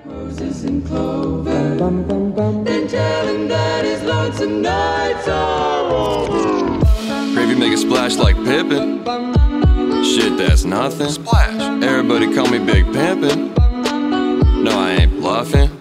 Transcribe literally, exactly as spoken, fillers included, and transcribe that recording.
Roses and clover. Bum, bum, bum. Then tell him that his lonesome nights are over. Gravy make a splash like Pippin. Shit, that's nothing. Splash. Everybody call me Big Pimpin'. No, I ain't bluffing.